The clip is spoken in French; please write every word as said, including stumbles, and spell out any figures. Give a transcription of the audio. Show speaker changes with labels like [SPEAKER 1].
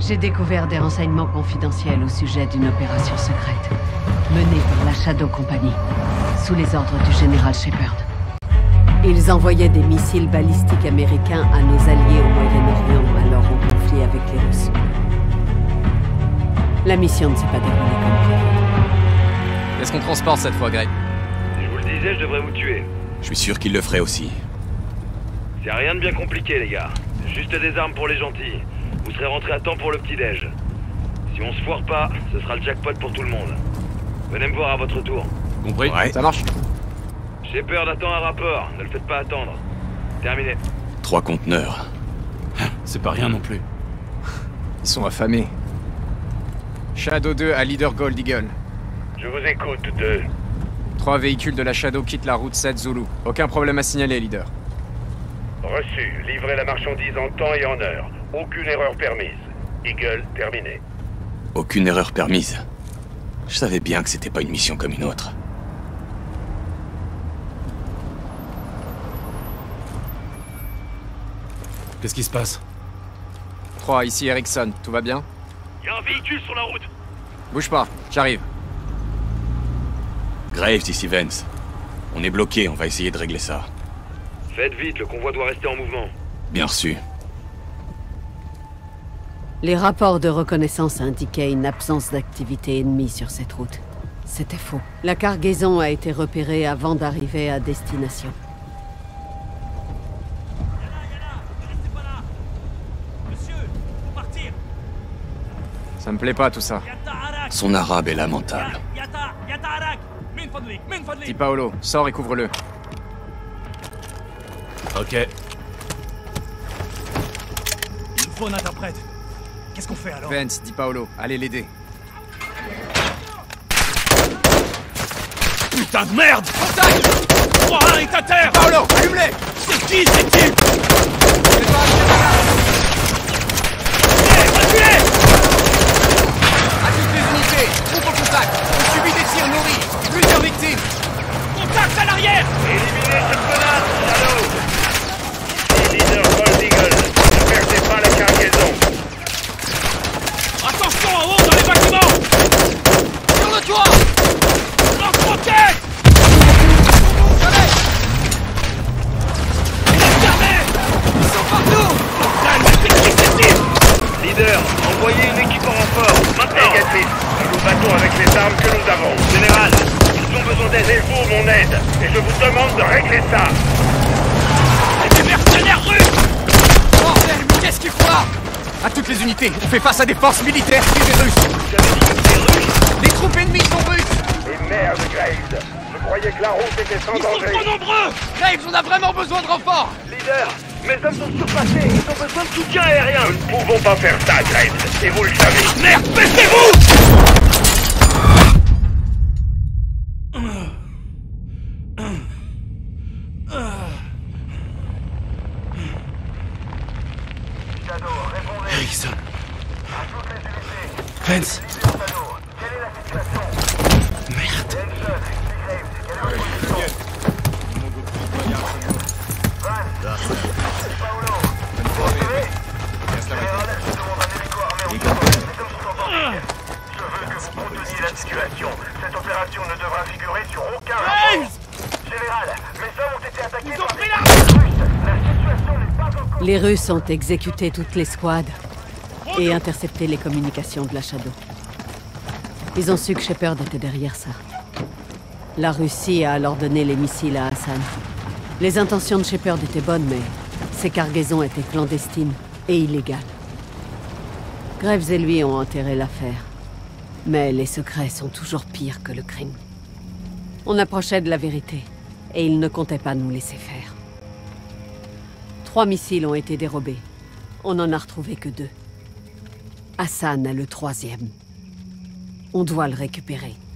[SPEAKER 1] J'ai découvert des renseignements confidentiels au sujet d'une opération secrète, menée par la Shadow Company, sous les ordres du général Shepard. Ils envoyaient des missiles balistiques américains à nos alliés au Moyen-Orient, alors en conflit avec les Russes. La mission ne s'est pas déroulée comme prévu.
[SPEAKER 2] Qu'est-ce qu'on transporte cette fois, Greg?
[SPEAKER 3] Si je vous le disais, je devrais vous tuer.
[SPEAKER 4] Je suis sûr qu'il le ferait aussi.
[SPEAKER 3] C'est rien de bien compliqué, les gars. Juste des armes pour les gentils. Vous serez rentrés à temps pour le petit-déj. Si on se foire pas, ce sera le jackpot pour tout le monde. Venez me voir à votre tour.
[SPEAKER 2] Compris?
[SPEAKER 4] Ouais.
[SPEAKER 2] Ça marche.
[SPEAKER 3] Shepard attend un rapport, ne le faites pas attendre. Terminé.
[SPEAKER 4] Trois conteneurs.
[SPEAKER 2] C'est pas rien non plus. Ils sont affamés. Shadow deux à Leader Gold Eagle.
[SPEAKER 3] Je vous écoute, deux.
[SPEAKER 2] Trois véhicules de la Shadow quittent la route sept Zulu. Aucun problème à signaler, Leader.
[SPEAKER 3] Reçu. Livrez la marchandise en temps et en heure. Aucune erreur permise. Eagle, terminé.
[SPEAKER 4] Aucune erreur permise. Je savais bien que c'était pas une mission comme une autre.
[SPEAKER 2] Qu'est-ce qui se passe? trois, ici Erickson. Tout va bien?
[SPEAKER 3] Il y a un véhicule sur la route.
[SPEAKER 2] Bouge pas, j'arrive.
[SPEAKER 4] Graves, ici Vance. On est bloqué, on va essayer de régler ça.
[SPEAKER 3] Faites vite, le convoi doit rester en mouvement.
[SPEAKER 4] Bien reçu.
[SPEAKER 1] Les rapports de reconnaissance indiquaient une absence d'activité ennemie sur cette route. C'était faux. La cargaison a été repérée avant d'arriver à destination.
[SPEAKER 2] Ça me plaît pas tout ça.
[SPEAKER 4] Son arabe est lamentable.
[SPEAKER 2] Dis Paolo, sors et couvre-le.
[SPEAKER 5] Ok. Il nous faut un interprète. Qu'est-ce qu'on fait alors?
[SPEAKER 2] Vance, dis Paolo, allez l'aider.
[SPEAKER 5] Putain de merde! Contact! trois un est à terre!
[SPEAKER 2] Paolo, allume-les!
[SPEAKER 5] C'est qui ces types? Reculez!
[SPEAKER 2] À toutes les unités, troupe au contact. On subit des tirs nourris. Plusieurs victimes.
[SPEAKER 5] Contact à l'arrière!
[SPEAKER 3] Éliminez ce connard, Shadow! Ici, leader Gold Eagle. Ne perdez pas la cargaison.
[SPEAKER 5] Attention en haut dans les bâtiments!
[SPEAKER 2] Sur le toit!
[SPEAKER 5] Lance-roquette!
[SPEAKER 2] Ils sont partout!
[SPEAKER 5] Bordel, mais c'est qui ces types?
[SPEAKER 3] Leader, envoyez une équipe en renfort. Maintenant. Négatif. Nous nous battons avec les armes que nous avons. Général, ils ont besoin d'aide. Et vous, mon aide. Et je vous demande de régler ça.
[SPEAKER 5] C'est des mercenaires russes!
[SPEAKER 2] Bordel, mais qu'est-ce qu'il faut là? À toutes les unités, on fait face à des forces militaires tirées russes.
[SPEAKER 3] Vous avez dit que c'est russe.
[SPEAKER 2] Les troupes ennemies sont russes.
[SPEAKER 3] Et merde, Graves. Je croyais que la route était sans
[SPEAKER 5] Ils sont
[SPEAKER 3] danger.
[SPEAKER 5] trop nombreux!
[SPEAKER 2] Graves, on a vraiment besoin de renforts.
[SPEAKER 3] Leader, mes hommes sont surpassés. Ils ont besoin de soutien aérien. Nous ne pouvons pas faire ça, Graves. Et vous le savez.
[SPEAKER 5] Merde, baissez-vous!
[SPEAKER 2] Erickson. Vance. Merde.
[SPEAKER 3] La situation. Cette opération ne devra figurer sur aucun
[SPEAKER 5] Graves!
[SPEAKER 3] rapport. Général, mes hommes ont été attaqués
[SPEAKER 5] Ils ont
[SPEAKER 3] par
[SPEAKER 5] pris
[SPEAKER 3] des
[SPEAKER 5] la-
[SPEAKER 3] Russes. La situation n'est pas encore...
[SPEAKER 1] Les Russes ont exécuté toutes les squads et intercepté les communications de la Shadow. Ils ont su que Shepard était derrière ça. La Russie a alors donné les missiles à Hassan. Les intentions de Shepard étaient bonnes, mais ces cargaisons étaient clandestines et illégales. Graves et lui ont enterré l'affaire. Mais les secrets sont toujours pires que le crime. On approchait de la vérité, et ils ne comptaient pas nous laisser faire. Trois missiles ont été dérobés. On n'en a retrouvé que deux. Hassan a le troisième. On doit le récupérer.